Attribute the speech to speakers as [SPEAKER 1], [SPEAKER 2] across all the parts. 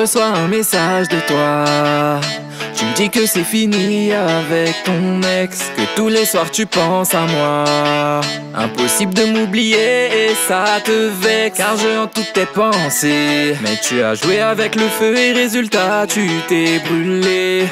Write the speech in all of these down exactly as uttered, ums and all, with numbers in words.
[SPEAKER 1] reçois un message de toi. Tu me dis que c'est fini avec ton ex, que tous les soirs tu penses à moi. Impossible de m'oublier et ça te vexe, car je hante toutes tes pensées. Mais tu as joué avec le feu et résultat tu t'es brûlé.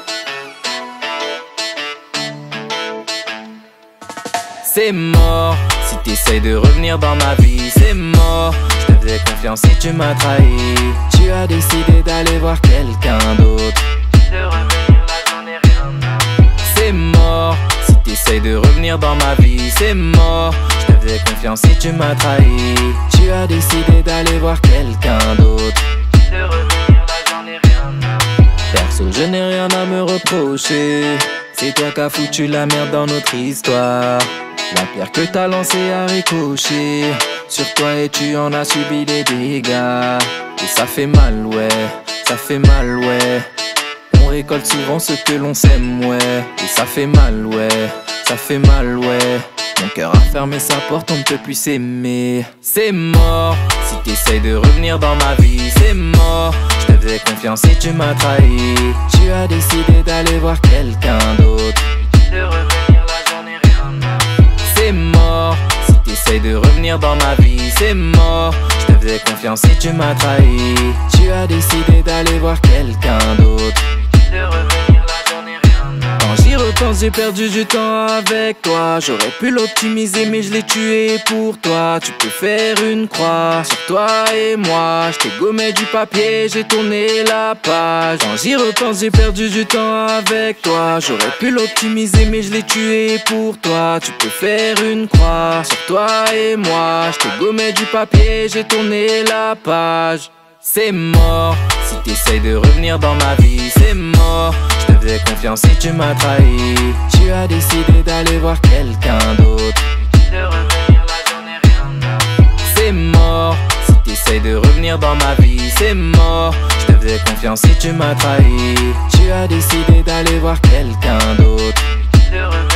[SPEAKER 1] C'est mort, si t'essayes de revenir dans ma vie, c'est mort. Je te faisais confiance et tu m'as trahi. Tu as décidé d'aller voir quelqu'un d'autre. De revenir là j'en ai rien à foutre. C'est mort, si t'essayes de revenir dans ma vie, c'est mort. Je te faisais confiance et tu m'as trahi. Tu as décidé d'aller voir quelqu'un d'autre. De revenir là j'en ai rien à foutre. Perso je n'ai rien à me reprocher, c'est toi qui as foutu la merde dans notre histoire. La pierre que t'as lancée a ricoché sur toi et tu en as subi des dégâts. Et ça fait mal ouais, ça fait mal ouais. On récolte souvent ce que l'on sème ouais. Et ça fait mal ouais, ça fait mal ouais. Mon cœur a fermé sa porte, on ne peut plus s'aimer. C'est mort, si t'essayes de revenir dans ma vie, c'est mort. Je te faisais confiance et tu m'as trahi. Tu as décidé d'aller voir quelqu'un d'autre. De revenir là j'en ai rien à foutre. C'est mort, si t'essayes de revenir dans ma vie, c'est mort. Je te faisais confiance et tu m'as trahi. Tu as décidé d'aller voir quelqu'un d'autre. De revenir là j'en ai rien à foutre. Quand j'y repense j'ai perdu du temps avec toi. J'aurais pu l'optimiser mais je l'ai tué pour toi. Tu peux faire une croix sur toi et moi. Je t'ai gommé du papier, j'ai tourné la page. Quand j'y repense j'ai perdu du temps avec toi. J'aurais pu l'optimiser mais je l'ai tué pour toi. Tu peux faire une croix sur toi et moi. Je t'ai gommé du papier, j'ai tourné la page. C'est mort, si t'essayes de revenir dans ma vie, c'est mort. Je te faisais confiance et tu m'as trahi. Tu as décidé d'aller voir quelqu'un d'autre. De revenir là j'en ai rien à foutre. C'est mort, si t'essayes de revenir dans ma vie, c'est mort. Je te faisais confiance et tu m'as trahi. Tu as décidé d'aller voir quelqu'un d'autre. De revenir